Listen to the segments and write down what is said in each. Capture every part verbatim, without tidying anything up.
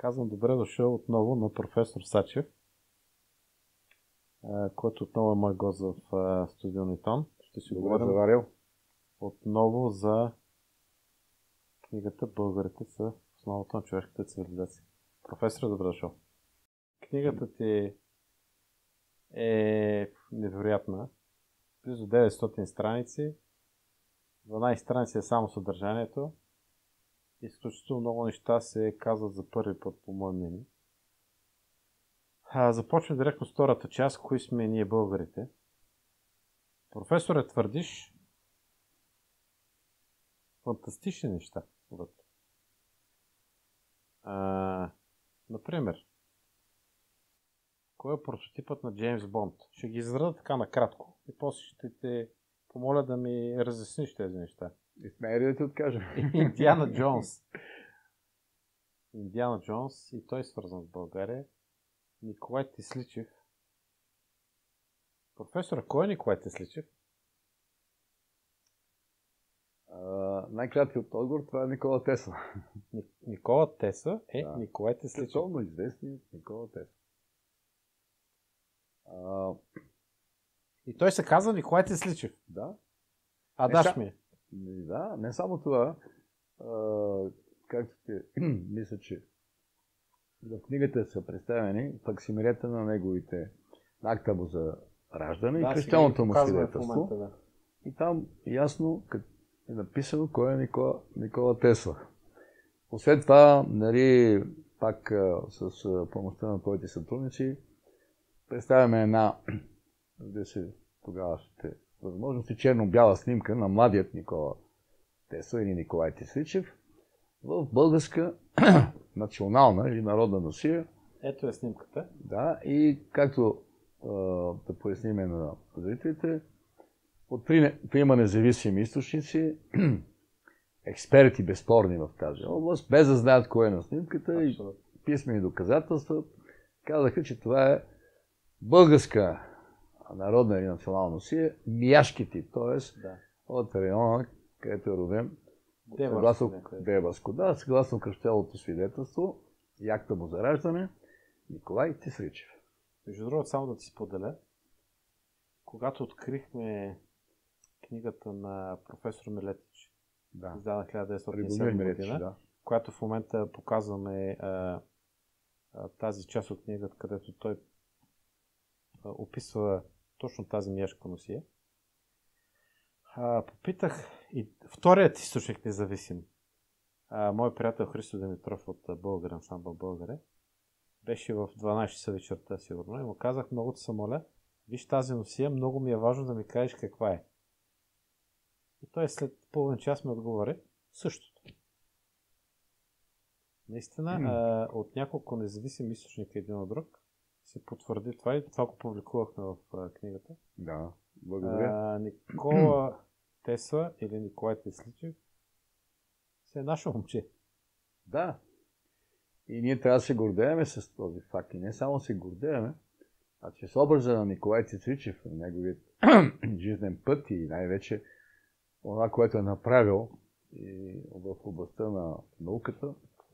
Казвам добре дошъл отново на професор Сачев, който отново е мой гост в студио Нитон. Ще си говорим заварил. отново за книгата "Българите са в основата на човешката цивилизация". Професор, добре дошъл. Книгата ти е невероятна. Близо деветстотин страници. дванадесет страници е само съдържанието. Изключително много неща се казват за първи път, по мое мнение. Започваме директно с втората част. Кои сме ние, българите? Професоре, твърдиш фантастични неща. А, например, кой е прототипът на Джеймс Бонд? Ще ги изреда така накратко и после ще те помоля да ми разясниш тези неща. И смея ли да ти откажа? Индиана Джонс. Индиана Джонс и той е свързан с България. Николай Тесличев. Професора, кой е Николай Тесличев? Uh, най-краткият отговор, това е Никола Тесла. Никола Тесла е да. Николай Тесличев. Световно известният Никола Тесла. Uh, и той се казва Николай Тесличев. Да. А даш ми. Да, не само това. Uh, както ти мисля, че в книгата са представени факсимилета на неговите акта му за раждане да, и кръщалното му свидетелство. Да. И там ясно е написано кой е Никола, Никола Тесла. Освен това, нали, пак с помощта на твоите сътрудници, представяме една, да се тогава ще възможности, черно-бяла снимка на младият Никола Тесла или Николай Тесличев в българска национална или народна носия. Ето е снимката. Да, и както а, да поясниме на зрителите, от трима независими източници, експерти безспорни в тази област, без да знаят кое е на снимката Абсолютно. И писмени доказателства, казаха, че това е българска народна или национална носия, Мияшките, т.е. Да. От района, където е роден Девърско, да, съгласно кръщелото свидетелство и акта му за раждане, Николай Тесличев. Между другото, само да ти споделя, когато открихме книгата на професор Милетич, да. издана хиляда деветстотин и седма година, да. Която в момента показваме а, а, тази част от книгата, където той а, описва точно тази мияшка носия. А, попитах и вторият източник независим. А, мой приятел Христо Димитров от Българ ансамбъл Българе беше в дванадесет часа вечерта сигурно и му казах: много те се моля, виж тази носия, много ми е важно да ми кажеш каква е. И той след половин час ми отговори същото. Наистина, mm. а, от няколко независими източника един от друг се потвърди това и това го публикувахме в а, книгата. Да, благодаря. А, Никола Тесла или Николай Тесличев се е наше момче. Да. И ние трябва да се гордееме с този факт. И не само се гордееме, а че с образа на Николай Тесличев, неговият жизнен път и най-вече това, което е направил и в областта на науката,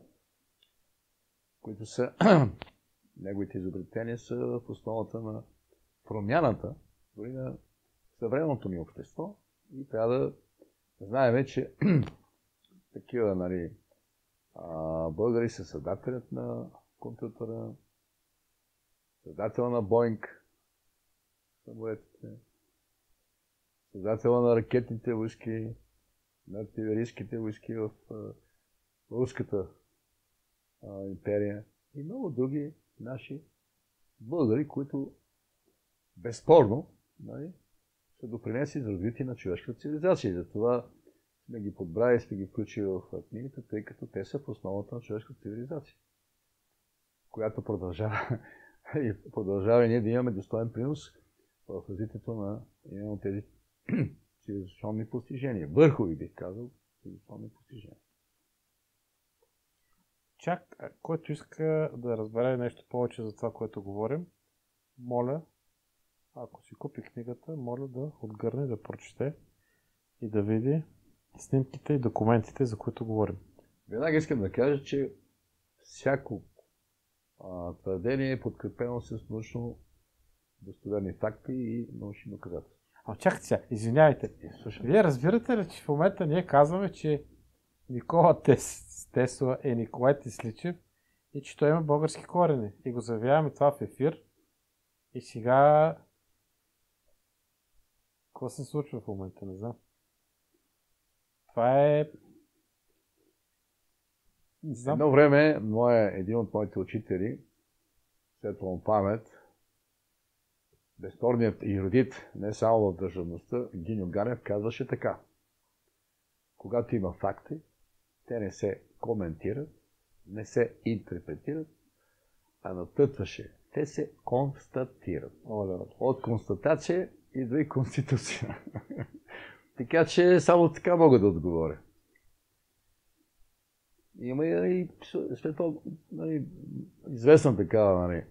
които са неговите изобретения са в основата на промяната дори на съвременното ни общество и трябва да знаем, че такива, нали, а, българи са създателят на компютъра, създателя на Боинг, самолетите, създателя на ракетните войски, на артилерийските войски в а, руската а, империя и много други наши българи, които безспорно, нали, са допринесли за развитие на човешката цивилизация. Затова сме ги подбрали и сме ги включили в книгата, тъй като те са в основата на човешката цивилизация, която продължава и продължава и ние да имаме достоен принос в развитието на именно тези цивилизационни постижения. Върхови, бих казал, цивилизационни постижения. Чак, който иска да разбере нещо повече за това, което говорим, моля, ако си купи книгата, моля да отгърне, да прочете и да види снимките и документите, за които говорим. Веднага искам да кажа, че всяко а, твърдение е подкрепено с научно достоверни факти и научни доказателства. А чакайте сега, извинявайте. Вие разбирате ли, че в момента ние казваме, че Никола Тес, Тесла е Николай Тесличев и че той има български корени. И го заявяваме това в ефир. И сега... Какво се случва в момента? Не знам. Това е... Не знам. Едно време моя, един от моите учители, светла му памет, безспорният ерудит, не само в държавността, Гиньо Ганев, казваше така: когато има факти, те не се коментират, не се интерпретират, а натътваше. Те се констатират. От констатация идва и конституция. Така че само така мога да отговоря. Има и светло, нали, известна такава, нали,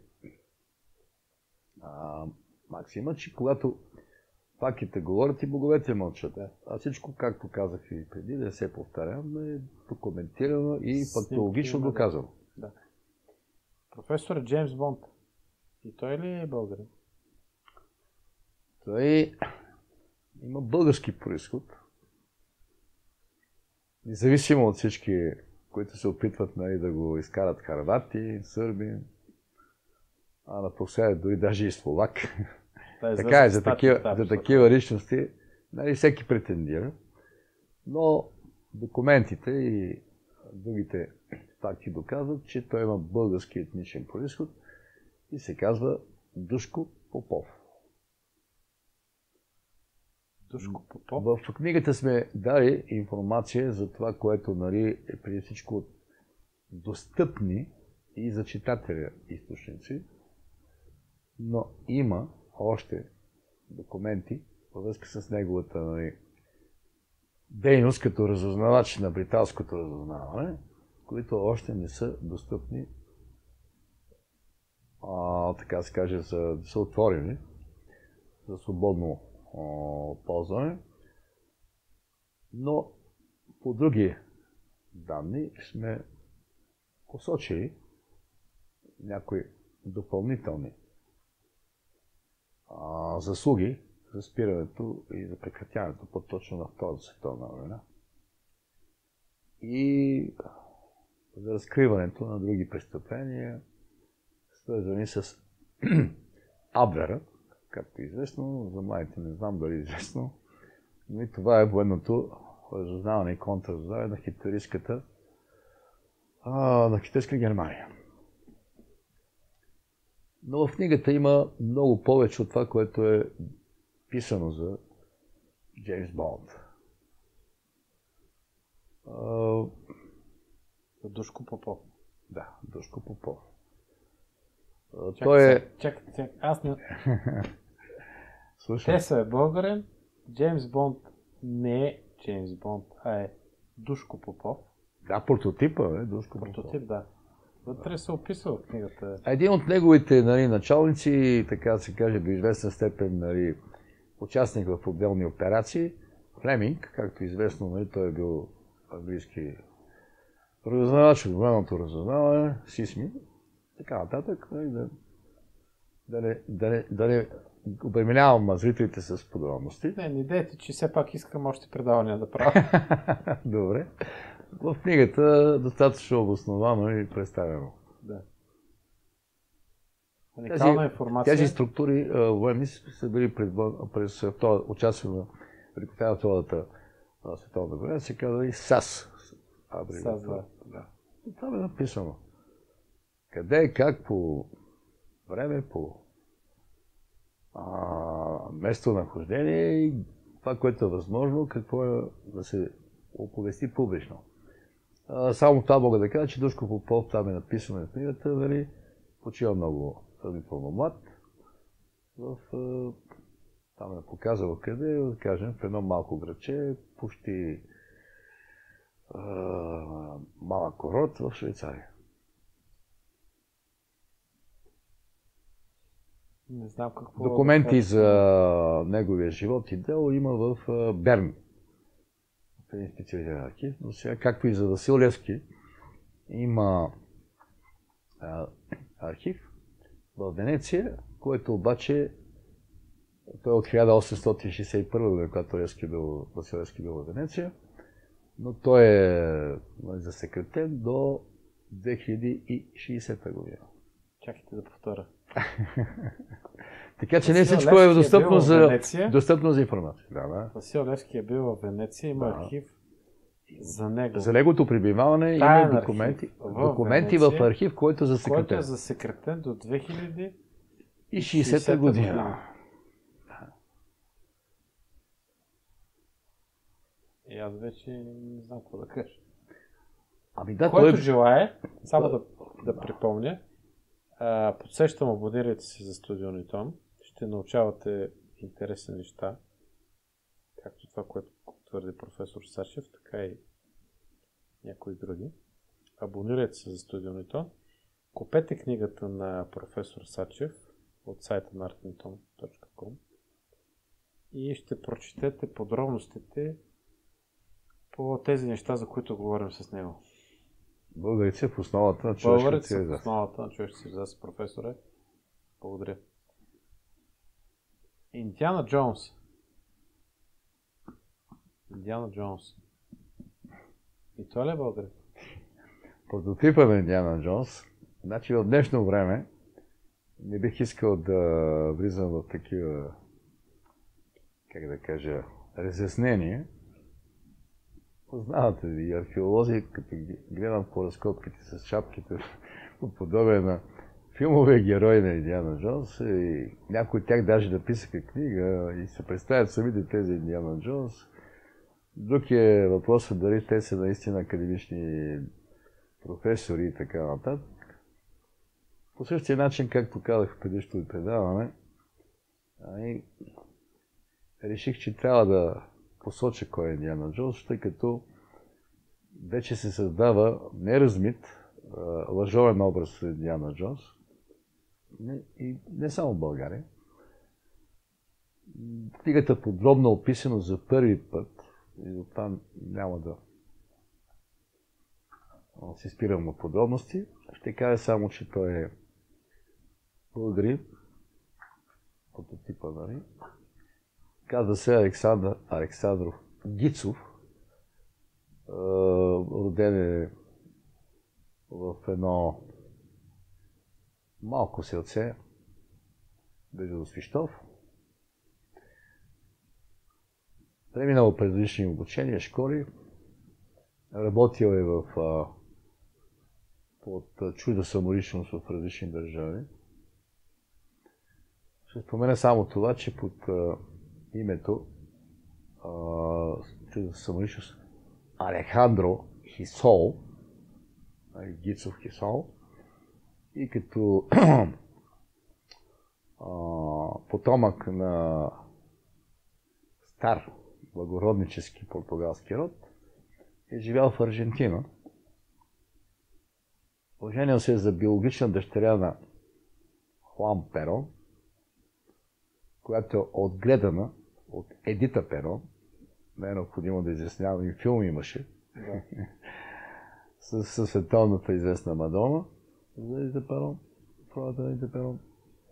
а, максима, че когато фактите говорят и боговете мълчат. А всичко, както казах и преди, да се повтарям, е документирано и фактологично доказано. Да. Професор Джеймс Бонд. И той ли е българин? Той има български происход. Независимо от всички, които се опитват, нали, да го изкарат харвати, сърби, а напоследък дори даже и словак. Да, така е, за такива, за такива личности, нали, всеки претендира, но документите и другите факти доказват, че той има български етничен происход и се казва Душко Попов. Душко Попов? В книгата сме дали информация за това, което, нали, е преди всичко достъпни и за читателя източници, но има още документи във връзка с неговата, нали, дейност като разузнавач на британското разузнаване, които още не са достъпни, а, така се каже, за да са отворени за свободно а, ползване. Но по други данни сме посочили някои допълнителни а, заслуги за спирането и за прекратяването, по-точно на Втората световна война. И за разкриването на други престъпления, свързани с Абвера, както е известно, за младите не знам дали е известно, но и това е военното разузнаване и контраразузнаване на хитлеристката, на хитлеристка Германия. Но в книгата има много повече от това, което е писано за Джеймс Бонд. Душко Попов. Да, Душко Попов. Чакай, Той е... Чакай, чакай, аз не... Слушай. Те са българен, Джеймс Бонд не е Джеймс Бонд, а е Душко Попов. Да, прототипа е Душко Попов. Прототип, да. Вътре се описва в книгата. Един от неговите, нали, началници, така да се каже, до известна степен, нали, участник в отделни операции, Флеминг, както известно, нали, той е бил английски разузнавач от военното разузнаване, СИСМИ, така нататък, нали, да, да, не, да, не, да не обременявам зрителите с подробности. Не, не идеята, че все пак искам още предавания да правя. Добре. В книгата достатъчно обосновано и представено. Да. Уникална Тези, информация. тези структури военни са били през, през участие на Великотайна Втората световна война, се казва и САС. САС, да. Да. И това е написано. Къде, как, по време, по а, местонахождение и това, което е възможно, какво е да се оповести публично. А, само това мога да кажа, че Душко Попов, там е написано в книгата, нали, почива много сравнително млад. В, там е показал къде, да кажем, в едно малко градче, почти а, малък курорт в Швейцария. Не знам какво... Документи да за неговия живот и дело има в Берн. В един специализиран архив. Но сега, както и за Васил Левски, има а, архив в Венеция, който обаче той е от хиляда осемстотин шейсет и първа година, когато Левски бил, Василевски бил в Венеция, но той е засекретен до две хиляди и шейсета година. Чакайте да повторя. Така че не всичко е достъпно, е за, достъпно за информация. Да, да. Васил Левски е бил в Венеция, има да. архив за него. За неговото пребиваване има документи, в, документи Венеция, в архив, който е засекретен. Който е засекретен до две хиляди и шейсета година. И аз вече не знам какво да кажа. Ами да, който той... желае, само да, да припомня, а, подсещам, абонирайте се за Студио Нитон. Ще научавате интересни неща, както това, което твърди професор Сачев, така и някои други. Абонирайте се за Студио Нитон. Купете книгата на професор Сачев от сайта на арт нитон точка ком и ще прочетете подробностите по тези неща, за които говорим с него. Българите в основата на човешката цивилизация. Българите в основата на човешката цивилизация, професоре. Благодаря. Индиана Джонс. Индиана Джонс. И той ли е българин? Прототипа на Индиана Джонс. Значи в днешно време не бих искал да влизам в такива, как да кажа, разяснения. Познавате и археолози, като гледам по разкопките с шапките, по подобие на филмовия герой на Индиана Джонс, и някои от тях даже написаха книга и се представят самите тези Индиана Джонс. Друг е въпросът дали те са наистина академични професори и така нататък. По същия начин, както казах в предишното предаване, и реших, че трябва да посоча кой е Индиана Джонс, тъй като вече се създава неразмит, лъжовен образ на Индиана Джонс. И не само в България. Книгата подробно описано за първи път, и оттам няма да се спирам на подробности. Ще кажа само, че той е българин, прототипа, нали? Казва се Александър Александров Гицов. Роден е в едно малко селце, близо до Свищов. Преминал през различни обучения, школи. Работил е в, а, под чужда самоличност в различни държави. Ще спомена само това, че под а, името а, чужда самоличност Алехандро Хисол, Гицов Хисол, и като а, потомък на стар благороднически португалски род, е живял в Аржентина. Оженил се за биологична дъщеря на Хуан Перон, която е отгледана от Едита Перон. Не е необходимо да изяснявам, и филм имаше. Да. с, с световната известна Мадона за Едита Перон. Правата на Едита Перон.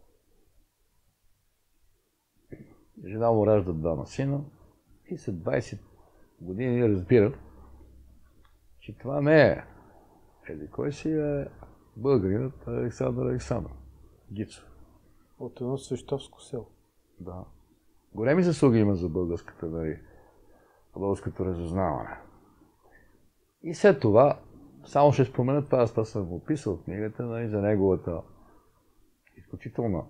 Жена му ражда двама сина и след двайсет години разбира, че това не е еди кой си, е българинът Александър Александров Гицов. От едно свищовско село. Да. Големи заслуги има за българската, нали, българското разузнаване. И след това, само ще спомена това, аз това съм го описал в книгата, нали, за неговата изключителна,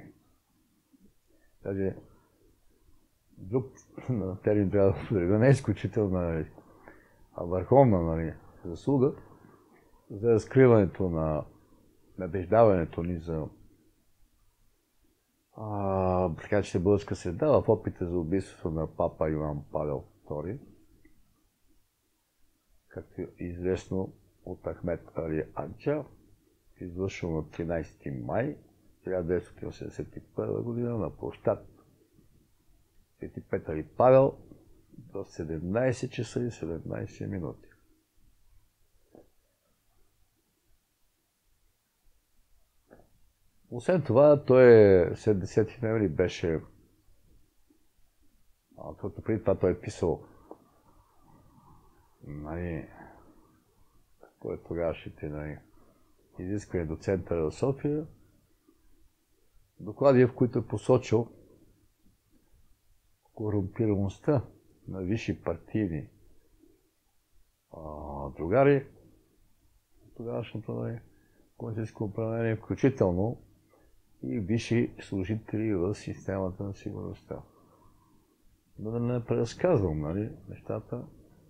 даже друг термин трябва да употребя, не е изключителна, а върховна, нали, заслуга за разкриването на набеждаването ни за а, така че българска среда в опита за убийството на папа Йоан Павел втори, както е известно от Ахмед Али Аджа, извършено на тринайсети май хиляда деветстотин осемдесет и първа година на площад Свети Петър и Павел до седемнайсет часа и седемнайсет минути. Освен това, той след десети ноември беше, защото преди това той е писал, нали, според тогавашните, нали, изисквания до центъра в София, доклади, в които е посочил корумпираността на висши партийни а, другари, тогавашното, нали, комунистическо управление, включително и висши служители в системата на сигурността. Но да не преразказвам, нали, нещата.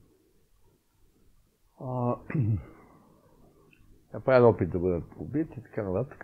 А, я правя опит да бъдат убит и така нататък.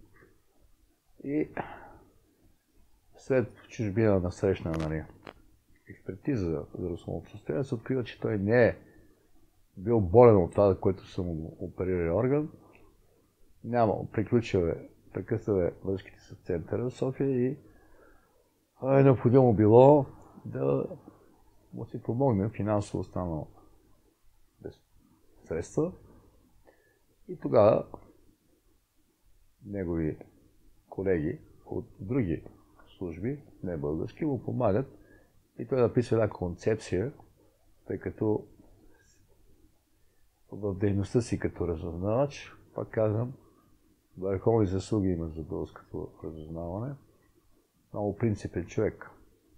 И след чужбина насрещна, нали, експертиза за русовото състояние, се открива, че той не е бил болен от това, което са му оперирали орган. Няма, приключил е, прекъснал е връзките с центъра в София и е необходимо било да му се помогне, финансово останал без средства. И тогава негови колеги от други служби, не български, му помагат и той написа една концепция, тъй като в дейността си като разузнавач, пак казвам, върховни заслуги има за българското разузнаване. Много принципен човек.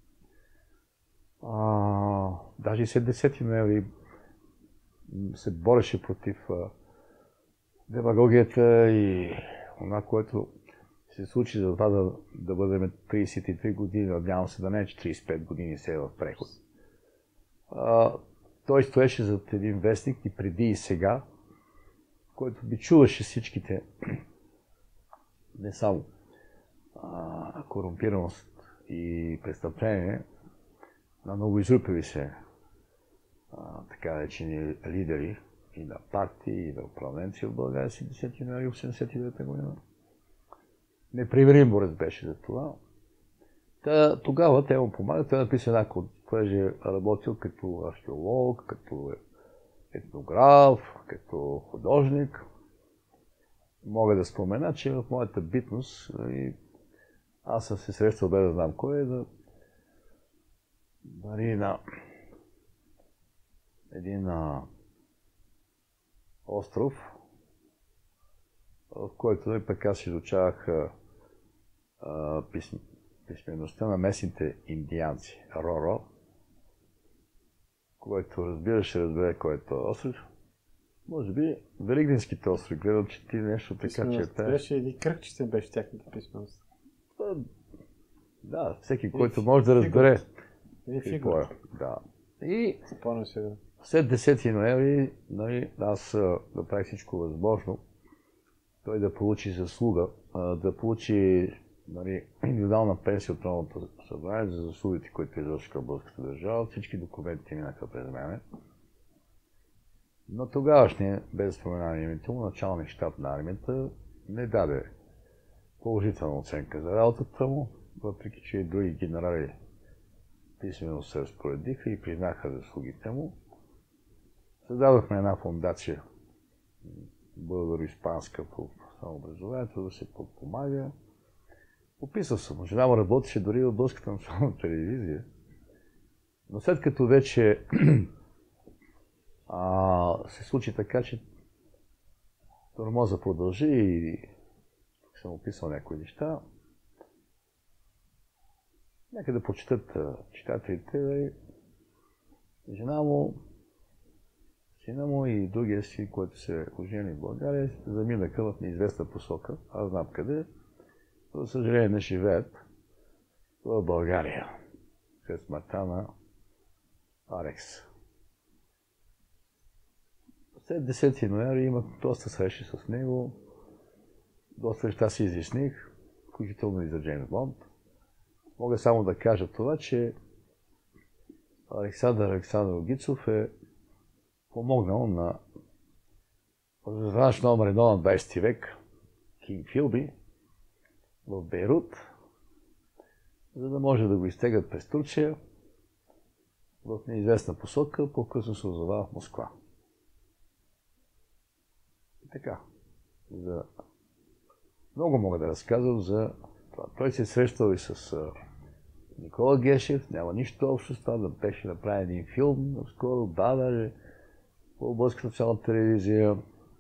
А, даже и след десети ноември се бореше против а, демагогията и това, което се случи за това да, да бъдем тридесет и три години, надявам се да не е, че тридесет и пет години се е в преход. А, той стоеше зад един вестник и преди и сега, който бичуваше всичките, не само а, корумпираност и престъпление на новоизрупили се а, така речени лидери и на партии, и на управленци в България седемдесети ноември осемдесет и девета година. Непримирим борец беше за това. Та, тогава те му помагат. Той написа една, понеже е работил като археолог, като етнограф, като художник. Мога да спомена, че в моята битност, и аз съм се срещал, без да знам кой е, да дали на един на остров, в който и пък аз изучавах а, писм, писмеността на местните индианци, Роро, който разбира, ще разбере кой е този остров. Може би Великденските острови, гледам, че ти нещо така четеш. Беше един кръгчетен беше тяхната писменост. Да, всеки, който може да разбере. Един фигура. Да. И спомням се. След десети ноември, нали, аз направих всичко възможно той да получи заслуга, да получи, нали, индивидуална пенсия от Народното събрание за заслугите, които извърши към българската държава. Всички документи минаха през мене. Но тогавашният, без споменаване името му, началник щаб на армията не даде положителна оценка за работата му, въпреки че и други генерали писмено се разпоредиха и признаха заслугите му. Създадохме една фондация българо-испанска по самообразованието да се подпомага. Описал съм, жена му работеше дори в Българската национална телевизия. Но след като вече а, се случи така, че тормоза продължи и тук съм описал някои неща, нека да прочитат читателите. Жена му, сина му и другия си, който се ожени в България, заминаха в неизвестна посока. Аз знам къде. За съжаление не живеят в България. След смъртта на Алекс. След десети ноември имах доста срещи с него. Доста неща си изясних, включително и за Джеймс Бонд. Мога само да кажа това, че Александър Александров Гицов е помогнал на разузнавач номер едно на двайсети век, Кинг Филби, в Бейрут, за да може да го изтегат през Турция в неизвестна посока, по-късно се озова в Москва. И така, за много мога да разказвам за това. Той се срещал и с а, Никола Гешев, няма нищо общо с това, да беше направен един филм, скоро, да, даже по Българската национална телевизия.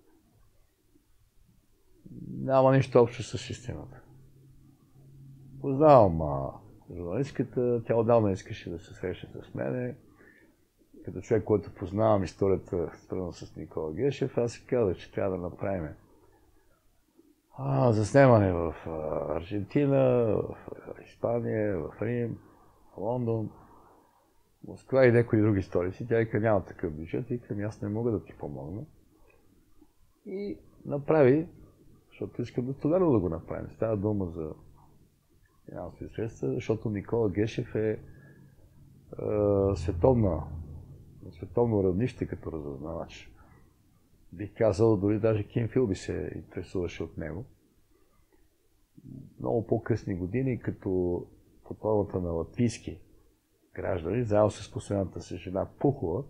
Няма нищо общо с системата. Познавам а, журналистката, тя отдавна искаше да се срещне с мене. Като човек, който познавам историята, свързана с Никола Гешев, аз си казах, че трябва да направим а, заснемане в а, Аржентина, в Испания, в Рим, в Лондон, Москва и някои други столици. Тя вика, няма такъв бюджет, и към аз не мога да ти помогна. И направи, защото искам достоверно да го направим. Става дума за финансови средства, защото Никола Гешев е, е световна, световно равнище като разузнавач. Бих казал, дори даже Ким Филби се интересуваше от него. Много по-късни години, като под формата на латвийски граждани, заедно с последната си жена Пухова,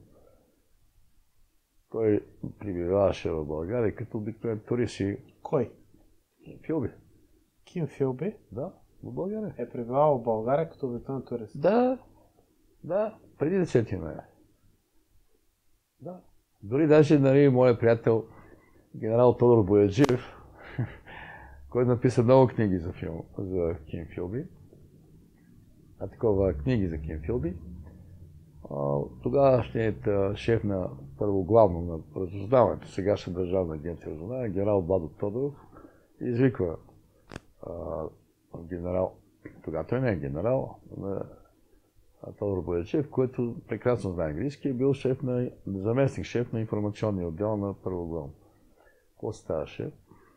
той прибиваваше в България като обикновен турист. Кой? Ким Филби. Ким Филби? Да, в България. Е пребивавал в България като обикновен турист. Да, да, преди десети ноември. Да. Дори даже, нали, моят приятел, генерал Тодор Бояджиев, който написа много книги за филм, за Ким Филби, а такова книги за Ким Филби, тогавашният шеф на първо главно на разузнаването, сегашна държавна агенция разузнаване, генерал Владо Тодоров, извиква а, генерал, тогава той не е генерал, на Тодор Боячев, който прекрасно знае английски, е бил шеф на, заместник шеф на информационния отдел на първо главно. Какво ставаше?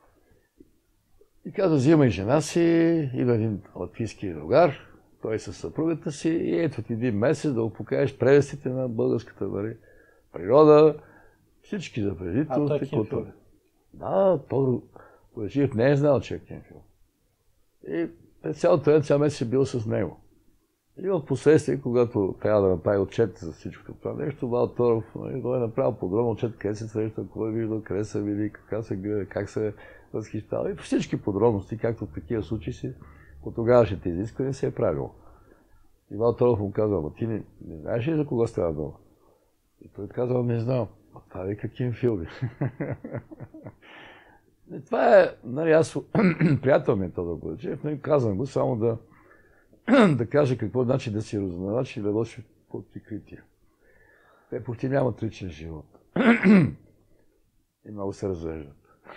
И каза, взимай жена си, идва един латвийски другар, той със съпругата си, и ето ти един месец да го покажеш прелестите на българската, нали, природа, всички забележителности. А той Ким Филби? Да, Тодор Боячев не е знал, че е Ким Филби. И през цялото време цял месец е бил с него. И в последствие, когато трябва да направи отчет за всичко това нещо, Вал Торов, той е направил подробно отчет, къде се среща, кой е виждал, къде са били, как се гледа, как се възхищава. И по всички подробности, както в такива случаи си, по тогавашните изисквания се е правило. И Вал Торов му казва, ама ти не, не знаеш ли за кого става дума? И той казва, не знам. А това вика Ким Филби. Това е, нали, аз приятел ми е Тодор Боячев, но казвам го само да да каже какво значи да си разузнавач и да лоши под прикритие. Те почти нямат личен живот. И много се развеждат.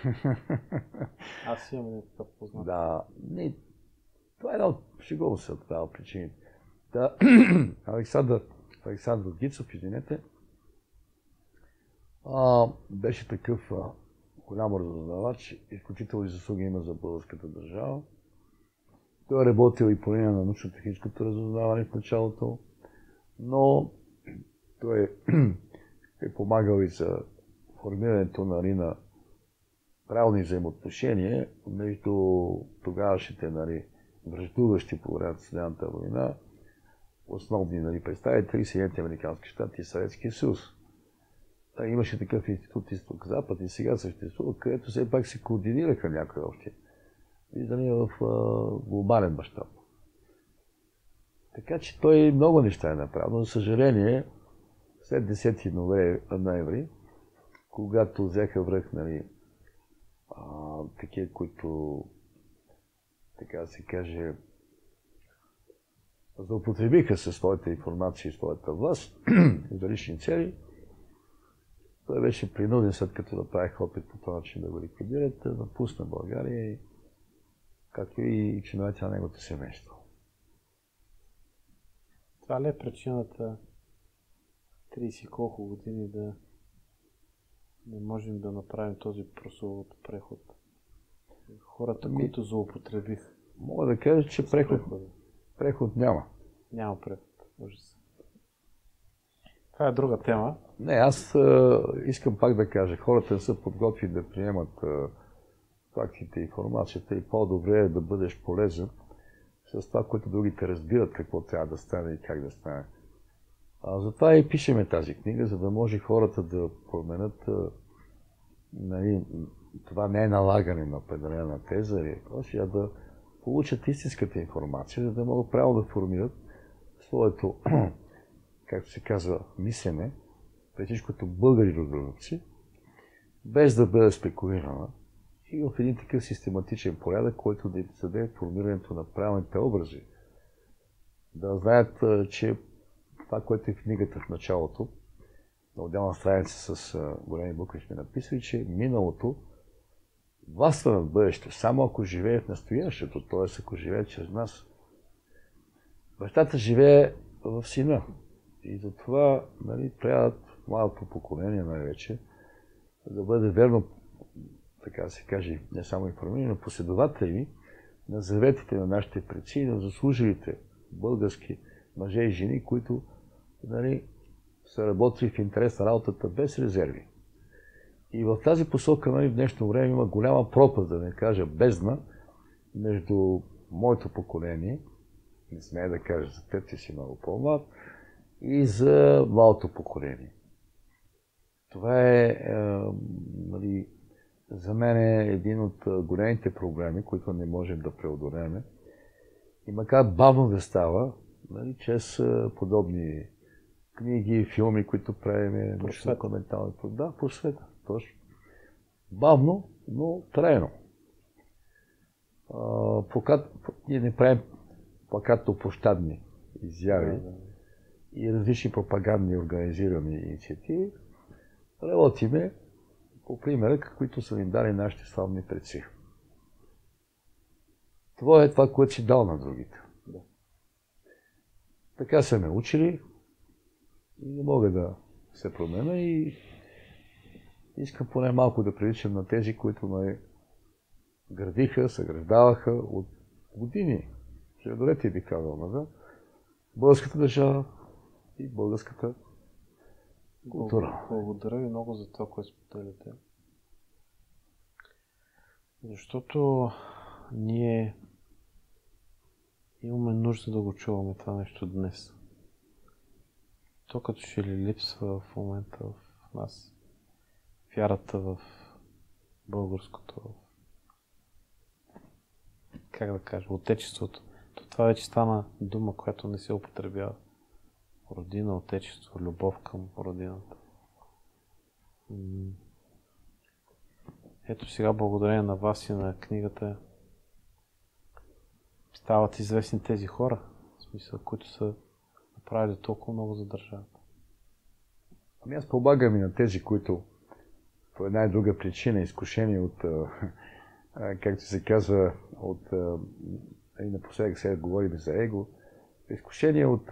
Аз имам някакъв познат. Да, не, това е една от шегово се от тази причини. Да, Александър, Александър Гицов, извинете, а, беше такъв а, голям разузнавач, изключителни заслуги има за българската държава. Той е работил и по линия на научно-техническото разузнаване в началото, но той е помагал и за формирането нали, на правилни взаимоотношения между тогавашните нали, враждуващи по време на Съединената война основни нали, представители Съединените американски щати и Съветския съюз. Та, имаше такъв институт Изток-Запад и сега съществува, където все пак се координираха някои общи виждания в а, глобален мащаб. Така че той много неща е направил, но за съжаление след десети ноември, когато взеха връх нали, а, такива, които така да се каже злоупотребиха със своята информация и своята власт за лични цели, той беше принуден, след като направиха опит по този начин да го ликвидират, да напусне България и както и членовете на неговото семейство. Това ли е причината трийсет колко години да не можем да направим този прословут преход? Хората, Ми, които злоупотребиха. Мога да кажа, че преход, преход няма. Няма преход. Ужас. Това е друга тема. Не, аз а, искам пак да кажа, хората не са подготвени да приемат а, фактите и информацията и по-добре е да бъдеш полезен с това, което другите разбират какво трябва да стане и как да стане. А, затова и пишеме тази книга, за да може хората да променят а, нали, това не е налагане на определена теза, а да получат истинската информация, за да могат право да формират своето, както се казва, мислене, преди всичко като българи родолюбци, без да бъде спекулирана и в един такъв систематичен порядък, който да им даде формирането на правилните образи. Да знаят, че това, което е в книгата в началото, на отделна страница с големи букви сме написали, че миналото властва над бъдещето, само ако живее в настоящето, т.е. ако живее чрез нас. Бащата живее в сина. И затова, нали, трябва младото поколение най-вече да бъде верно, така да се каже, не само информирани, но последователи на заветите на нашите предци и на заслужилите български мъже и жени, които, нали, са работили в интерес на работата без резерви. И в тази посока, нали, в днешно време има голяма пропаст, да не кажа бездна, между моето поколение, не смея да кажа за теб, ти си много по-млад, и за малото поколение. Това е, е нали, за мен е един от големите проблеми, които не можем да преодолеем. И макар бавно да става, нали, чрез подобни книги, филми, които правиме, научно-документални, да, просвета, точно. Бавно, но трайно. Покат, ние не правим плакатно-площадни изяви да, да. и различни пропагандни организирани инициативи. Работиме по примера, които са ни дали нашите славни предци. Това е това, което си дал на другите. Да. Така са ме учили и не мога да се променя и искам поне малко да приличам на тези, които ме градиха, съграждаваха от години. Хилядолетия би казал назад. Българската държава и българската култура. Благодаря ви много за това, което споделяте. Защото ние имаме нужда да го чуваме това нещо днес. То като ще ли липсва в момента в нас. Вярата в българското, как да кажа, отечеството. То това вече стана дума, която не се употребява. Родина, отечество, любов към родината. Ето сега, благодарение на вас и на книгата, стават известни тези хора, в смисъл, които са направили толкова много за държавата. Ами аз помагам и на тези, които по една и друга причина, изкушени от, както се казва, от, и напоследък сега говорим за его, изкушени от,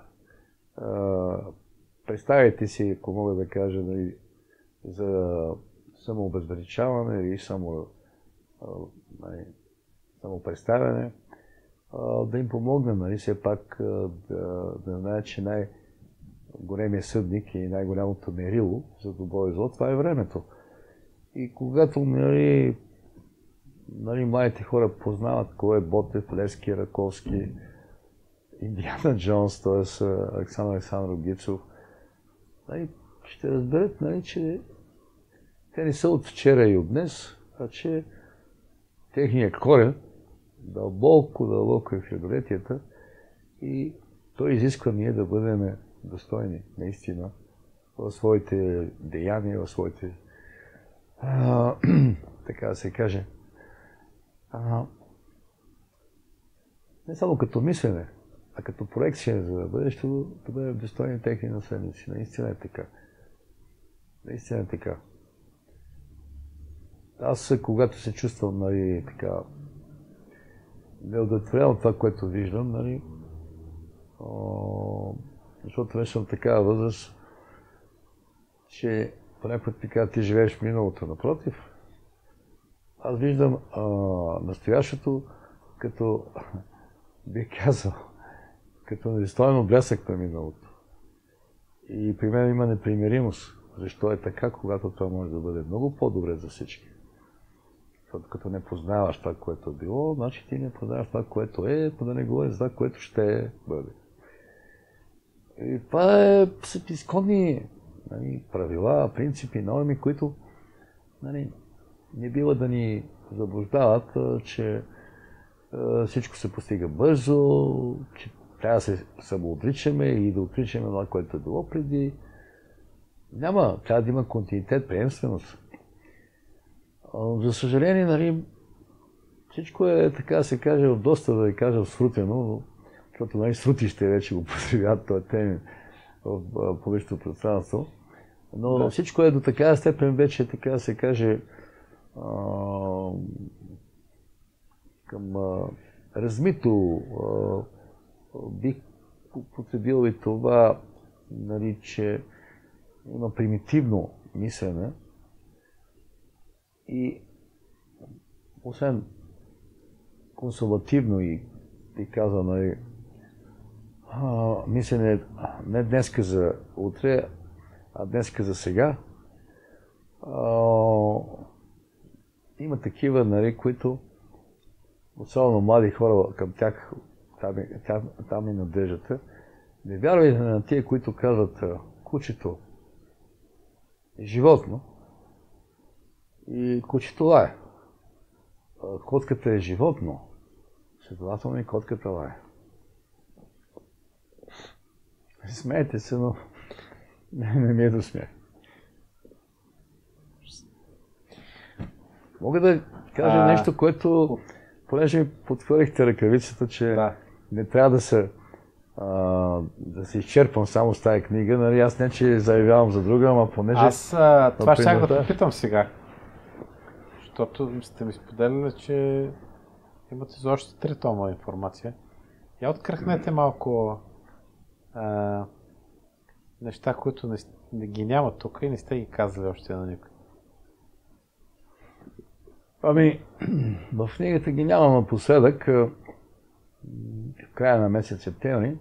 представете си, ако мога да кажа, за самообезпечаване или само, самопредставяне, да им помогнем, нали, все пак да, да знаят, че най-големият съдник и най-голямото мерило за добро и зло, това е времето. И когато, нали, нали, младите хора познават кой е Ботев, Левски, Раковски, Индиана Джонс, т.е. Александър Александров Гицов, нали, ще разберат, нали, че те не са от вчера и от днес, а че техният корен дълбоко, дълбоко е в хилядолетията и той изисква ние да бъдем достойни, наистина, в своите деяния, в своите, а, така да се каже, а, не само като мислене, а като проекция за бъдещето, да бъдем достойни техни наследници. Наистина е така. Наистина е така. Аз, когато се чувствам, нали, така, неудовлетворен от това, което виждам, нали, о, защото вече съм такава възраст, че понякога ти казва, ти живееш в миналото. Напротив, аз виждам а, настоящето като, бих казал, като недостойно блясък на миналото. И при мен има непримиримост. Защо е така, когато това може да бъде много по-добре за всички. Защото като не познаваш това, което е било, значи ти не познаваш това, което е, да не говориш за това, което ще бъде. И това е, са изконни, нали, правила, принципи, норми, които нали, не бива да ни заблуждават, че всичко се постига бързо, че трябва да се самоотричаме и да отричаме това, което е било преди. Няма, трябва да има континуитет, приемственост. За съжаление, нали, всичко е, така да се каже, доста, да ви кажа, срутено, защото нали, срутище вече го потребяват този термин в публичното пространство. Но да. Всичко е до такава степен вече, така да се каже, а, към а, размито. А, бих потребил и това, нали, че има примитивно мислене и освен консервативно и, и казвам, нали, а, мислене не днеска за утре, а днеска за сега. А, има такива, нали, които, особено млади хора, към тях там, там, там е надеждата. Не вярвайте на тия, които казват, кучето е животно и кучето лае. Котката е животно, следователно и котката лае. Смеете се, но не, не ми е до смех. Мога да кажа а... нещо, което, понеже ми потворихте ръкавицата, че да. Не трябва да се, а, да се изчерпвам само с тази книга. Нали, аз не, че заявявам за друга, ама понеже... Аз а, това ще да попитам сега. Защото сте ми споделили, че имате за още три тома информация. Я откръхнете малко а, неща, които не, не ги няма тук и не сте ги казали още на никой. Ами, в книгата ги няма напоследък. В края на месец септември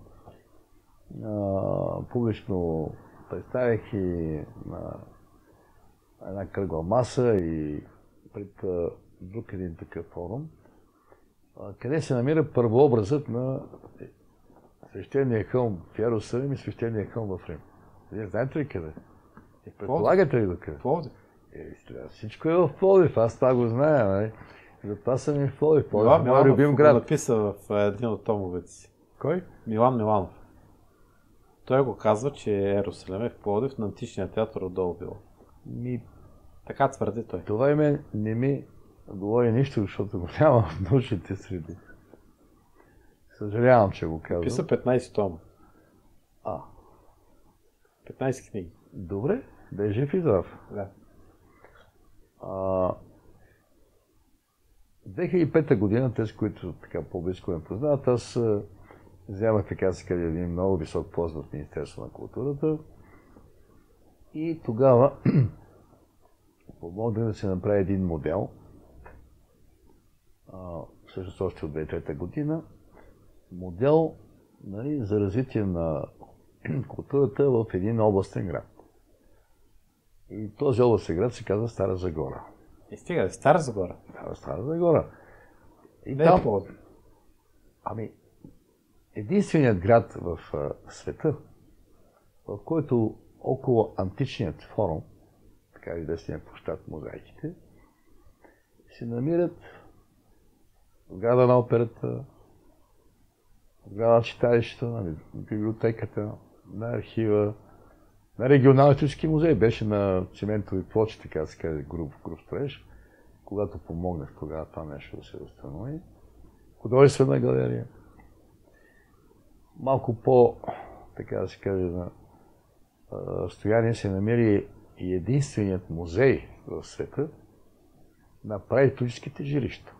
публично представих и на една кръгла маса и пред друг един такъв форум, къде се намира първообразът на свещения хълм в Йерусалим и свещения хълм в Рим. Вие знаете ли къде? Предполагате ли до къде? Пловдив. Е, всичко е в Пловдив, аз това го зная, нали? Затова съм и в Пловдив. Милан Миланов любим град. Го написа в един от томовете си. Кой? Милан Миланов. Той го казва, че Йерусалим е в Пловдив на античния театър отдолу било. Ми... Така твърди той. Това име не ми говори нищо, защото го няма в научните среди. Съжалявам, че го казвам. Писа петнайсет тома. А. петнайсет книги. Добре, да е жив и здрав. Да. А... две хиляди и пета година, тези, които така по-близко ме познават, аз вземах, така се каже, един много висок пост в Министерството на културата и тогава помогнах да се направи един модел, а, всъщност още от две хиляди и трета година, модел, нали, за развитие на културата в един областен град. И този областен град се казва Стара Загора. И стига, да Стара Загора. Да, Стара Загора. И не там... е Пловдив. Ами, единственият град в а, света, в който около античният форум, така известният площад мозайките, се намират в града на операта, в града на читалището, на библиотеката, на архива, на регионалния исторически музей. Беше на циментови плочи, така да се каже, груб, груб строеж, когато помогнах тогава това нещо да се възстанови. Художествена галерия. Малко по, така да се каже, на разстояние се намери и единственият музей в света на праисторическите жилища.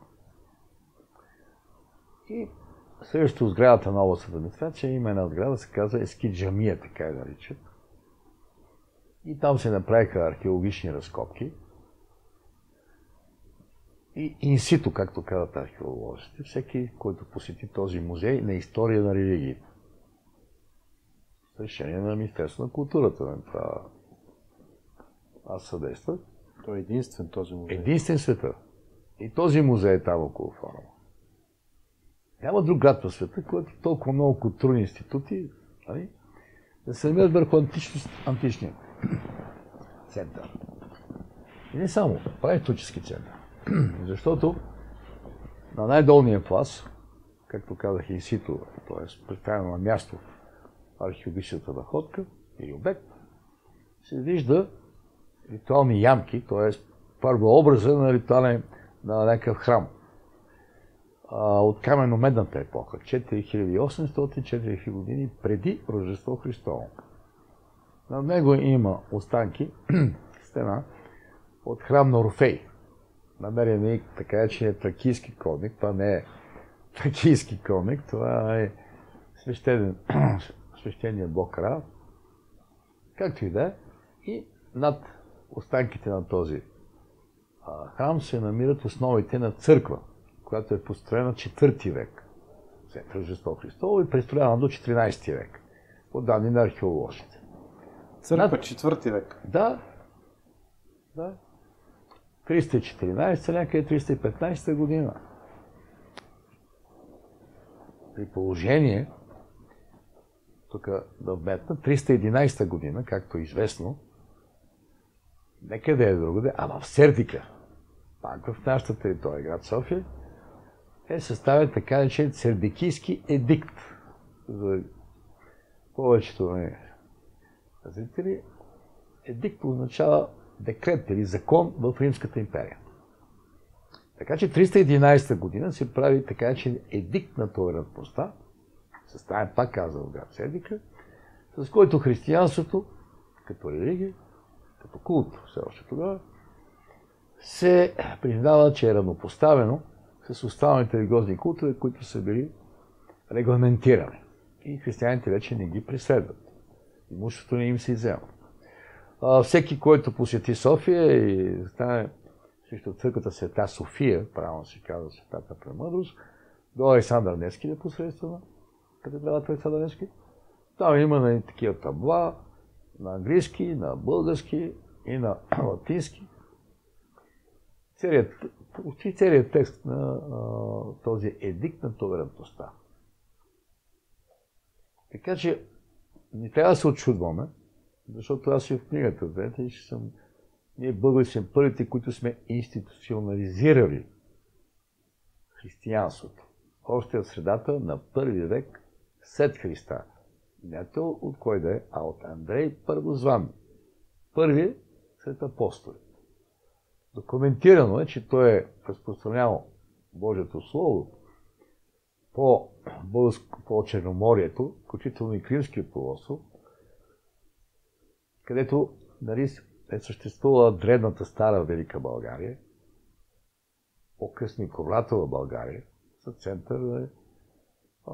И следващото сградата на областната администрация има една сграда, се казва Ески джамия, така я наричат. И там се направиха археологични разкопки. И инсито, както казват археолозите, всеки, който посети този музей на история на религиите. С решение на Министерството на културата. На това аз съдействах. Той е единствен този музей. Единствен света. И този музей е там около форума. Няма друг град в света, който толкова много културни институти, нали, да се намират върху античният център. И не само, прави исторически център. Защото на най-долния пласт, както казах инситу, т.е. представено на място археологическата находка или обект, се вижда ритуални ямки, т.е. първообраза на ритуален на някакъв храм. А, от каменно-медната епоха, четири хиляди и осемстотин до четири хиляди години преди Рождество Христово. На него има останки, стена, от храм на Орфей. Намерен е така, че е тракийски конник. Това не е тракийски конник, това е свещен, свещения бог Ра. Както и да е. И над останките на този а, храм се намират основите на църква, която е построена четвърти век, след Рождество Христово и пристроена до четиринайсети век, по данни на археолозите. Църква над... четвърти век? Да. Да. триста и четиринайсета, някъде триста и петнайсета година. При положение, тук да вметна, триста и единайсета година, както е известно, некъде е другаде, а в Сердика, пак в нашата територия, град София, е съставен така наречен Сердикийски едикт. За повечето зрители, едикт означава декрет или закон в Римската империя. Така че триста и единайсета година се прави така наречен едикт на толерантността, съставен, пак казвам, в град Сердика, с който християнството, като религия, като култ, все още тогава, се признава, че е равнопоставено с останалите религиозни култове, които са били регламентирани. И християните вече не ги преследват. Имуществото не им се иззема. Всеки, който посети София и стане срещу църквата Света София, правилно се казва Светата Премъдрост, до Александър Невски непосредствено, катедралата Александър Невски. Там има на такива табла, на английски, на български и на латински. Целият, почти целият текст на а, този едикт на толерантността. Така че не трябва да се отчудваме, защото аз и в книгата, знаете, че съм, ние българи сме първите, които сме институционализирали християнството. Още от средата на първи век след Христа. Не то от кой да е, а от Андрей Първозван. Първи след апостолите. Документирано е, че той е разпространял Божието Слово по, по Черноморието, включително и Кримския полуостров, където нали, е съществувала древната стара Велика България, по-късно и Ковратова България, за център е а,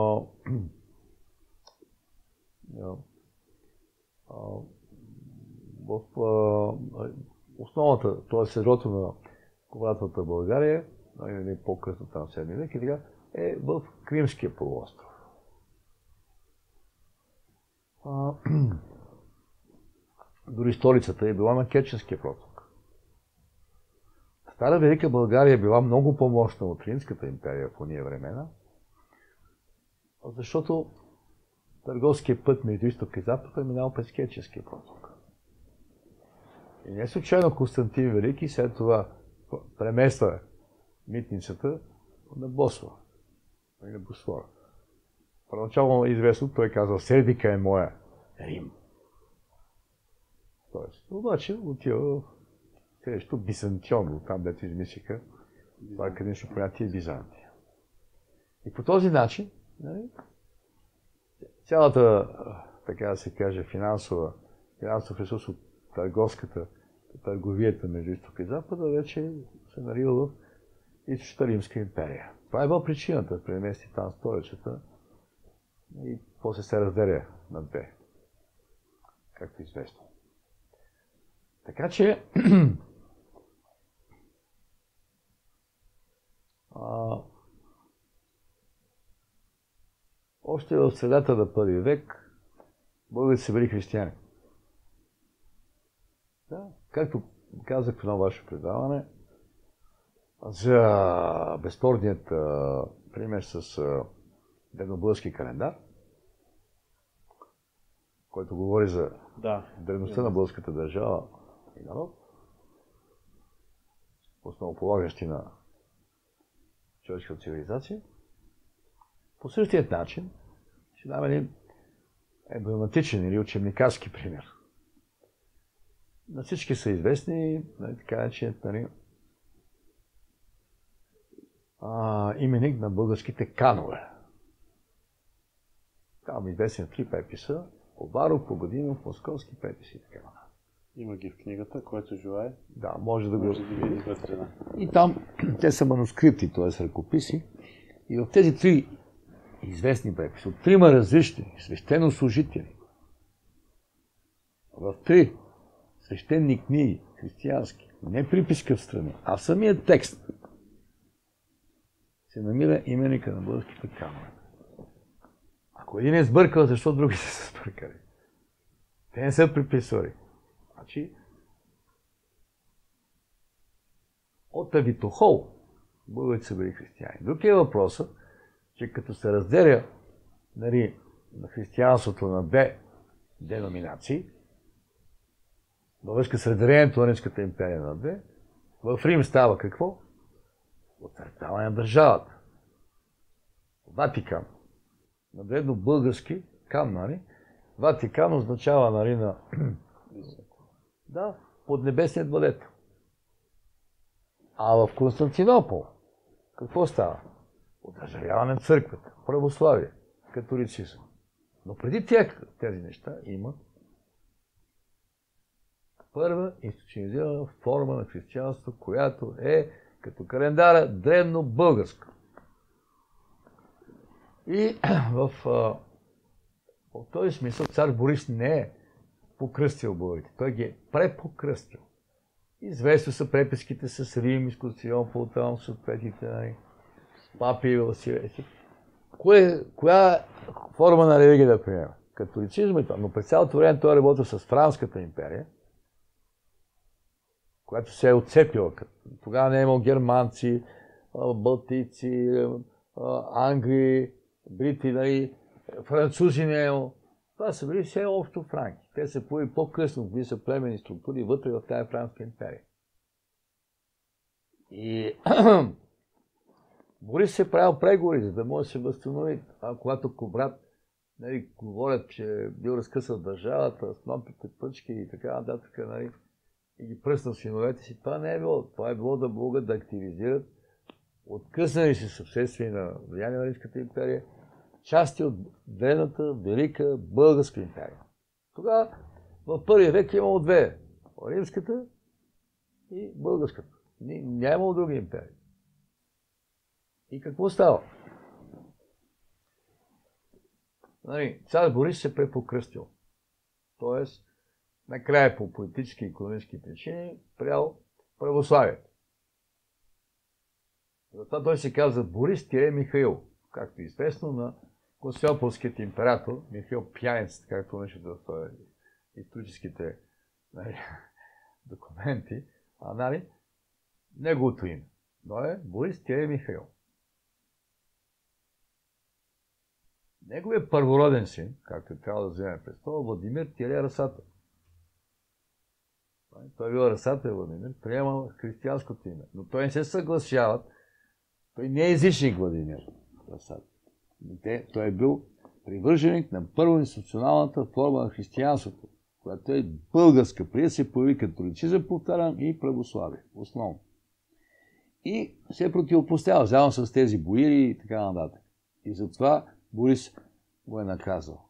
а, в а, основната, т.е. седрото на Ковратовата България, не по-късно там седми век, и така, е в Кримския полуостров. А, дори столицата е била на Керченския проток. Стара Велика България е била много по-мощна от Римската империя в ония времена, защото търговският път между изток и запад е минал през Керченския проток. И не случайно Константин Велики след това премества митницата на Босфора, на Босфора. Първоначално е известно, той казал, Сердика е моя Рим. Тоест, обаче отива в срещу Бизантион, там дето измислиха това академично понятие Византия. И по този начин, нали, цялата, така да се каже, финансова, финансов ресурс от търговската, търговията между изток и запада вече се нарила в Източната Римска империя. Това е била причината да премести там столицата и после се разделя на две, както е известно. Така че а, още в средата на първи век българите са били християни. Да, както казах в едно ваше предаване, за безспорният а, пример с а, древнобългарски календар, който говори за да. древността на българската държава и народ, основополагащи на човешката цивилизация. По същият начин ще дам един емблематичен или учебникарски пример. На всички са известни, нали, така че нали, а, именик на българските канове. Там известен три преписа: Обаров, Погодинов, Московски преписи и така. Има ги в книгата, който желае. Да, може да го... Може да ги види вътре. И там те са манускрипти, т.е. ръкописи. И в тези три известни преписи, от трима различни свещенослужители, в три свещени книги, християнски, не приписка в страни, а в самия текст се намира именика на българските канове. Ако един е сбъркал, защо другите са сбъркали? Те не са приписвали. Значи, от Авитохол българите са били християни. Друг е въпросът, че като се разделя нали, на християнството на две деноминации, във връзка с разделението на Римската империя на две, в Рим става какво? Утвърждаване на държавата. Ватикан. Нагледно български кан, нали? Ватикан означава, нали, на... да, поднебесният владетел. А в Константинопол какво става? Удържавяване на църквата, православие, католицизъм. Но преди тях тези неща има първа институционализирана форма на християнство, която е като календара древно българска. И в, в този смисъл цар Борис не е покръстил българите, той ги е препокръстил. Известно са преписките с Рим, с Константинопол, там съответните папи и Василеси. Коя форма на религия да приема? Католицизъм е това, но през цялото време той работи с Франската империя, която се е отцепила. Тогава не е имал германци, балтийци, англи, брити, нали, французи не е имал. Това са били все общо франки. Те се появи по-късно, били са племени структури вътре в тази Франска империя. И Борис се правил преговори, за да може да се възстанови. А когато Кобрат, нали, говорят, че бил разкъсал държавата, с нопите пъчки и така нататък, нали, и ги пръснал синовете си, това не е било. Това е било да могат да активизират откъснали се съвседствие на влияние на Римската империя, части от древната, велика българска империя. Тогава в първия век е имало две. Римската и българската. Нямало други империи. И какво става? Нали, цар Борис се препокръстил. Тоест, накрая по политически и икономически причини приял православието. Затова той се казва Борис-Михаил, както е известно на Константинополският император Михаил Пяниц, както нещо в историческите нали, документи, а нали, неговото име. Но е Борис-Михаил. Неговият първороден син, както е трябва да вземе престола, Владимир Разсата. Той е бил Разсата, Владимир, приемал християнското име. Но той не се съгласява. Той не е езичник Владимир Разсата. Той е бил привърженик на първоинституционалната форма на християнството, която е българска. Преди се появи католицизъм, повтарям, и православие. Основно. И се противопоставя, заедно с тези боири и така нататък. И затова Борис го е наказал.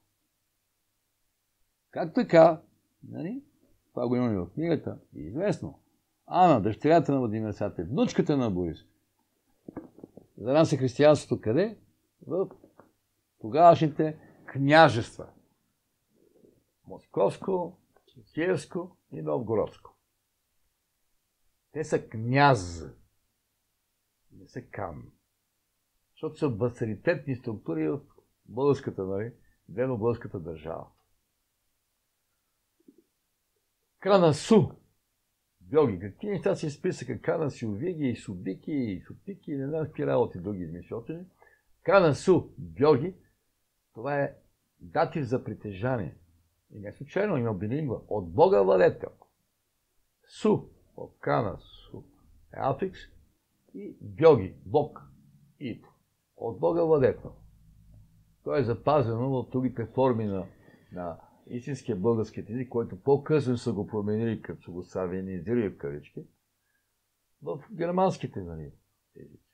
Как така? Нали? Това го имаме в книгата. И известно. Ана, дъщерята на Владимир Разсата, внучката на Борис. За нас е християнството къде? В тогавашните княжества. Московско, Киевско и Новгородско. Те са княз. Не са кан. Защото са васалитетни структури в българската, нали, древно-българската държава. Канасу. Бьоги. Какви неща си списъка? Канасиовиги, и Субики, и Супики, и не знам какви работи други измишлятели. Канасу. Бьоги. Това е датив за притежание. И не случайно има билингва. От Бога владетел. Су. От Канасу. Афикс и Гьоги, Бог, Ито. От Бога владетел. То е запазено в другите форми на, на истинския български език, който по-късно са го променили, като са го савенизирали в кавички, в германските, нали, езици.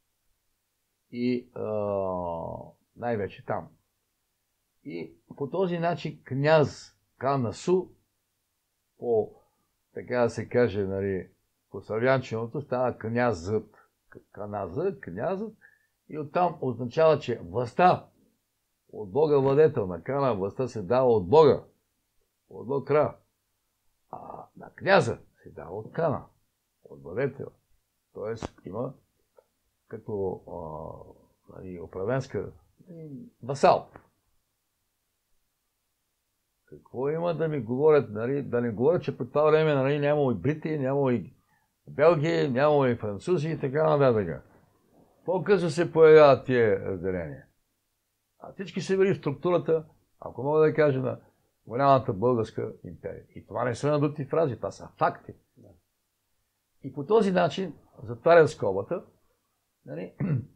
И а, най-вече там. И по този начин княз Канасу, по, така да се каже, нали, по славянчиното, става князът. Каназът, князът, и оттам означава, че властта от Бога владетел на Кана, властта се дава от Бога, от Бог Ра. А на княза се дава от Кана, от владетел. Тоест има като а, нали, управенска васал. Какво има да ми говорят, нали, да не говорят, че по това време, нали, нямало и брити, нямало и Белгия, нямало и французи и така нататък. По-късно се появяват тия разделения. А всички се били в структурата, ако мога да кажа, на голямата българска империя. И това не са надути фрази, това са факти. И по този начин затваря скобата. Нали,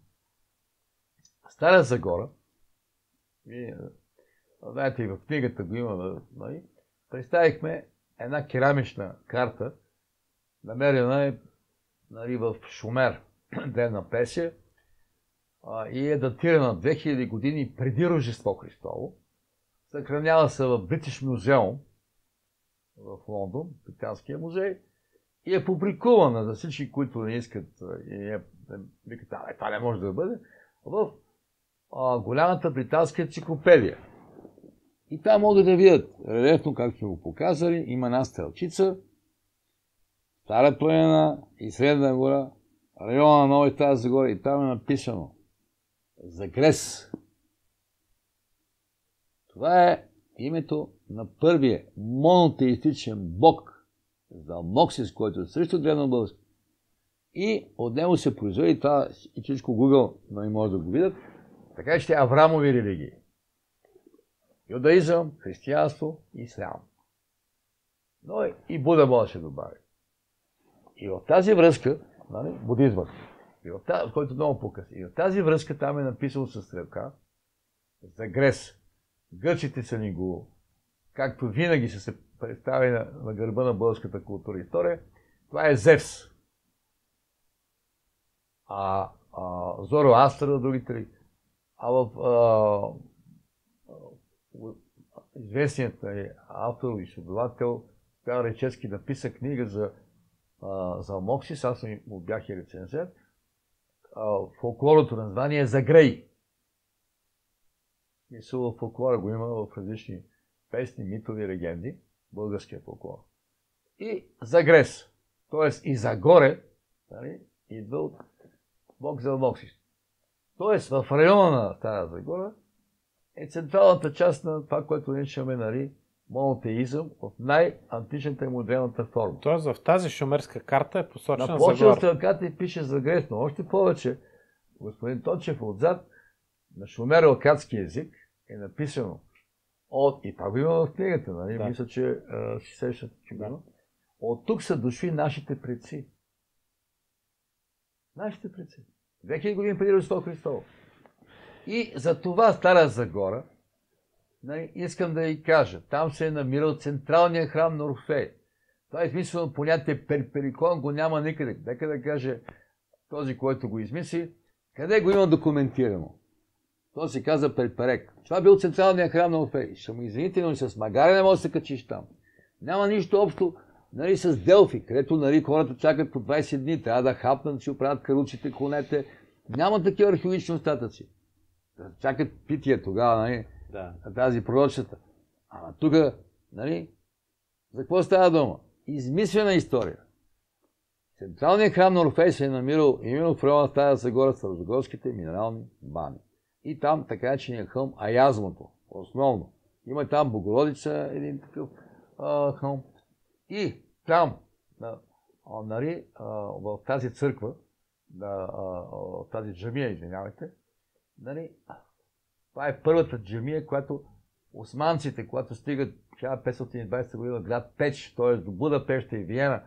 Стара Загора, вие знаете, и в книгата го има, нали, представихме една керамична карта, намерена е, нали, в Шумер, древна Персия, и е датирана две хиляди години преди Рождество Христово. Съхранява се в Бритиш музеум в Лондон, Британския музей, и е публикувана за всички, които не искат и не викат, а, това не може да бъде, в а, голямата британска енциклопедия. И там могат да видят релефно, както сме го показали, има една стрелчица, Стара планина и Средна гора, района на Нова Стара Загора, и там е написано Загрес. Това е името на първия монотеистичен бог, Залмоксис, който е срещу древнобълски. И от него се произведе това, и всичко Google, но и може да го видят, така че Аврамови религии. Юдаизъм, християнство и ислям. Но и Буда може да се добави. И в тази връзка, нали, будизмът, и в тази, който много по-късно, и в тази връзка там е написано със стрелка Загрес. Гърците са ни го, както винаги са се представили на, на гърба на българската култура и история, това е Зевс. А, а Зороастър на другите. А в а, а, известният е, автор и изследовател Стоян Райчевски написа книга за, а, за Моксис, аз му бях и рецензент. Фолклорното название е Загрей. Мисъл в фолклора го има в различни песни, митови, легенди, българския фолклор. И Загрес, т.е. и Загоре, нали, идва от бог Залмоксис. Т.е. в района на Стара Загора е централната част на това, което наричаме, нали, монотеизъм в най-античната и модерната форма. Тоест в тази шумерска карта е посочена Загора. На почва стрелката и пише Загрес, но още повече, господин Тончев, отзад на шумеро-акадски език е написано от, и това го има в книгата, нали? Да. Мисля, че а, си сещате, че да. От тук са дошли нашите предци. Нашите предци. две хиляди години преди Рождество Христово. И за това Стара Загора, нали, искам да ви кажа, там се е намирал централния храм на Орфей. Това е измислено понятие перперикон, го няма никъде. Нека да каже този, който го измисли, къде го има документирано. То се казва Перперек. Това бил централния храм на Орфей. Ще му извините, но и с магаре не може да се качиш там. Няма нищо общо, нали, с Делфи, където, нали, хората чакат по двайсет дни, трябва да хапнат, да си оправят каруците, конете. Няма такива археологични остатъци. Чакат питие тогава, нали, да. Тази пророчета. Ама тук, нали, за какво става дума? Измислена история. Централният храм на Орфей се е намирал именно в района на Стара Загора, старозагорските минерални бани. И там така че е хълм Аязмото, основно. Има там Богородица, един такъв а, хълм. И там, а, а, нали, а, в тази църква, а, а, тази джамия, извинявайте, нали, това е първата джамия, която османците, когато стигат хиляда петстотин и двайсета година град Печ, т.е. до Будапеща и Виена,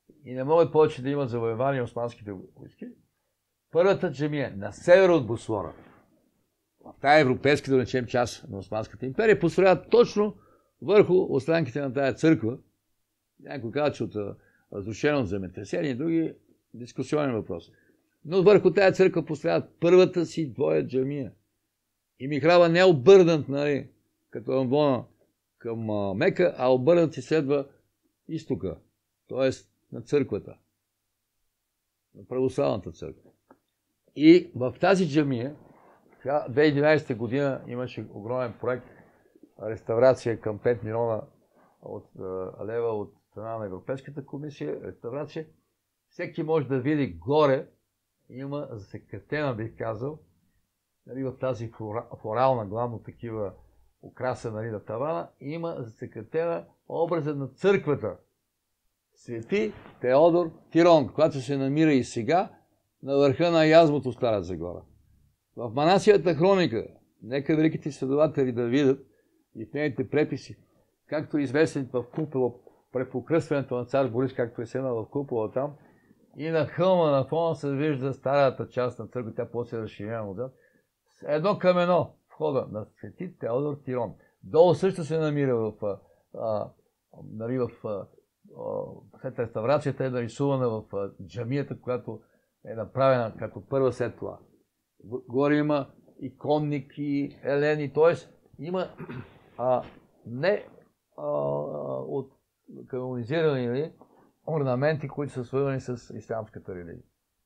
и не могат повече да имат завоевания османските войски, първата джамия на север от Босфора, в тази европейска, да речем, част на Османската империя, построят точно върху останките на тази църква. Някой казва, че от разрушено от земетресение и други дискусионен въпрос. Но върху тази църква построят първата си двоя джамия. И михраба не е обърнат, нали, като амвона към а, Мека, а обърнат и следва изтока, т.е. на църквата, на православната църква. И в тази джамия, две хиляди и единадесета година имаше огромен проект, реставрация към пет милиона от, а, лева от страна на Европейската комисия, реставрация. Всеки може да види горе, има засекретена, бих казал, нали, в тази флорална, главно такива украса, нали, на тавана, има засекретена образа на църквата. Свети Теодор Тирон, която се намира и сега на върха на язмото Стара Загора. В Манасията хроника, нека великите изследователи да видят и в нейните преписи, както известен в купола, при покръстването на цар Борис, както е седнал в купола там, и на хълма на фона се вижда старата част на църква, тя после е разширена отзад. Едно към едно входа на Свети Теодор Тирон. Долу също се намира в, а, нали, в а, след реставрацията е нарисувана в а, джамията, която е направена като първа след това. Горе има иконник и елени, т.е. има а, не а, от канонизирани, нали, орнаменти, които са свързани с ислямската религия.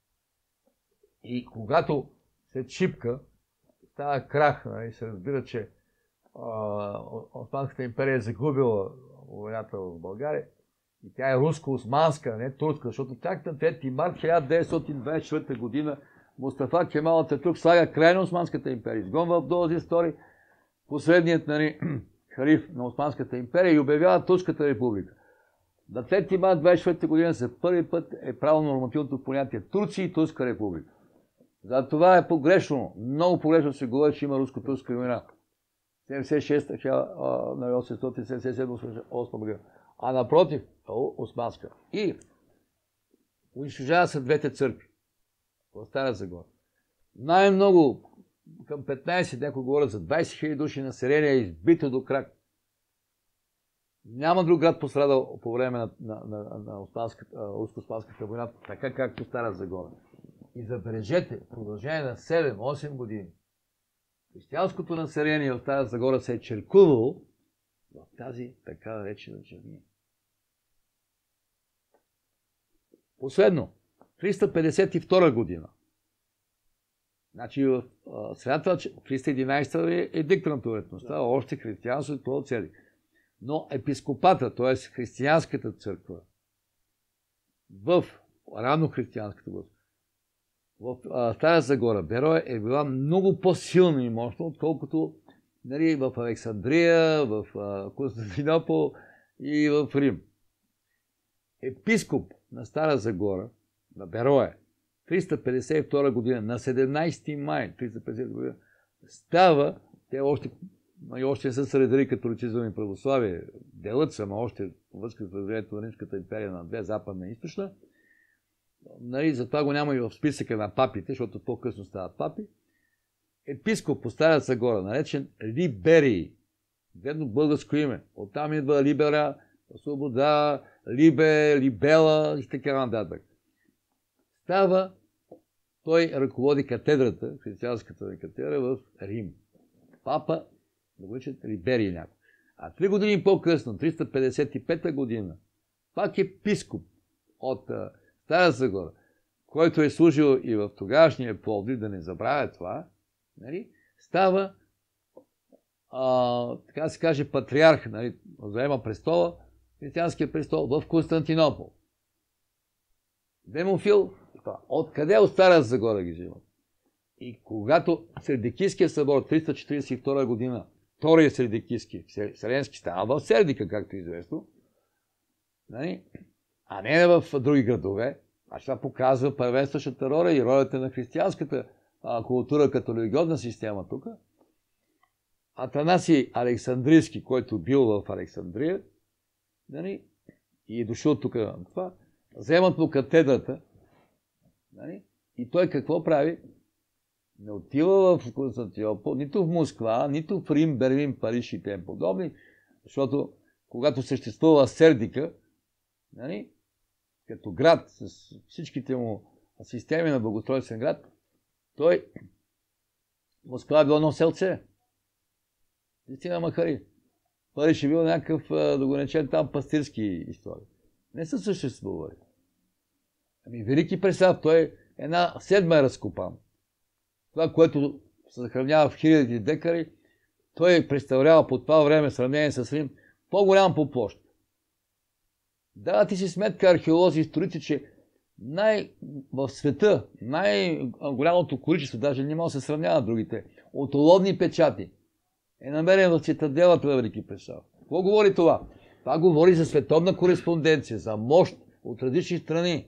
И когато се чипка, става крах, нали, се разбира, че а, Османската империя е загубила войната в България и тя е руско-османска, не турска, защото чак на трети март хиляда деветстотин двадесет и четвърта година Мустафа Кемал Ататюрк слага край на Османската империя. Изгонва Абдул-Азиз втори, последният, нали, халиф на Османската империя, и обявява Турската република. На трети март двадесет и четвърта година за първи път е правилно нормативното понятие Турция и Турска република. За това е погрешно, много погрешно се говори, че има руско-турска война. седемдесет и шеста на осемстотин седемдесет и седма година. А напротив, османска. И унищожава се двете църкви в Стара Загора. Най-много, към петнадесет, някои говорят за двадесет хиляди души население, е избито до крак. Няма друг град пострадал по време на, на, на, на руско-османската война, така както Стара Загора. И забележете, в продължение на седем-осем години, християнското население в Стара Загора се е черкувало в тази така наречена джамия. Последно, триста петдесет и втора година. Значи в средата, триста и единадесета е едикт на толерантността, още християнството, това цели. Но епископата, т.е. християнската църква, в рано християнската църква, в а, Стара Загора, Бероя, е била много по-силна и мощна, отколкото, нали, в Александрия, в а, Константинопол и в Рим. Епископ на Стара Загора, на Бероя, триста петдесет и втора година, на седемнадесети май триста петдесет и втора година, става, те още, още не са средили католицизъм и православие, делът са, но още връзка с разделението на Римската империя на две, западна и източна. Нали, затова го няма и в списъка на папите, защото по-късно стават папи. Епископ по Стара Загора, наречен Либерий, ведно българско име. Оттам идва Либера, свобода, Либе, Либела и така нататък. Става, той ръководи катедрата, християнската катедра в Рим. Папа, да го речат Либерий някой. А три години по-късно, триста петдесет и пета година, пак епископ от Стара Загора, който е служил и в тогавашния Пловдив, да не забравя това, нали, става, а, така да се каже, патриарх, нали, заема престола, християнския престол в Константинопол. Демофил, откъде от Стара Загора ги взимат? И когато Сердикийския събор, триста четиридесет и втора година, втория Сердикийски, Вселенски става в Сердика, както е известно, нали, а не в други градове, а това показва първенстващата роля и ролята на християнската а, култура като религиозна система тук. Атанаси Александрийски, който бил в Александрия, нали, и е дошъл тук на това, вземат му катедрата. Нали? И той какво прави? Не отива в Константинопол, нито в Москва, нито в Рим, Берлин, Париж и тем подобни, защото когато съществува Сердика, нали, като град с всичките му системи на благоустройствен град, той Москва е било едно селце. Истина махари. Париж е бил някакъв, да го речем там, пастирски истории. Не са съществували. Ами Велики Преслав, той една седма е разкопан. Това, което се съхранява в хиляди декари, той представлява по това време, в сравнение с Рим, по-голям по площ. Да, ти си сметка, археолози, историци, че най- в света най-голямото количество, даже не може да се сравнява другите, от оловни печати е намерен в цитаделата на Велики Преслав. Какво говори това? Това говори за световна кореспонденция, за мощ от различни страни.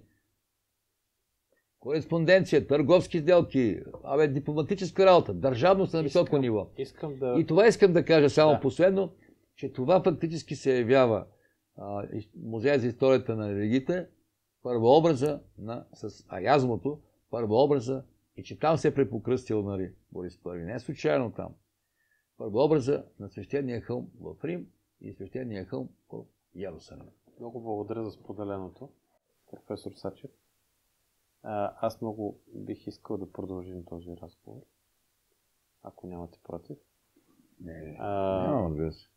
Кореспонденция, търговски сделки, абе, дипломатическа работа, държавност на високо искам, ниво. Искам да... И това искам да кажа само да. последно, че това фактически се явява а, музея за историята на религиите, първообраза на, с аязмото, първообраза, и че там се е препокръстил, нали, Борис Първи. Не е случайно там. Първообраза на свещения хълм в Рим и свещения хълм в Йерусалим. Много благодаря за споделеното, професор Сачев. А, аз много бих искал да продължим този разговор, ако нямате против. Не, а, нямам, разбира се.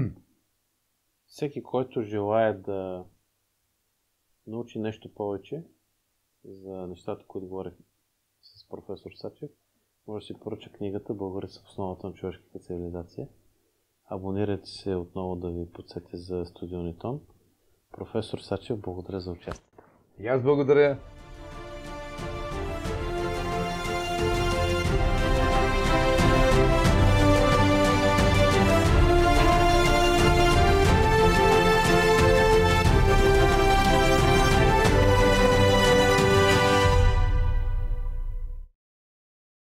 Всеки, който желая да научи нещо повече за нещата, които говорих с професор Сачев, може да си поръча книгата "Българи са в основата на човешката цивилизация". Абонирайте се отново да ви подсетя за студиони тон. Професор Сачев, благодаря за участието. И аз благодаря.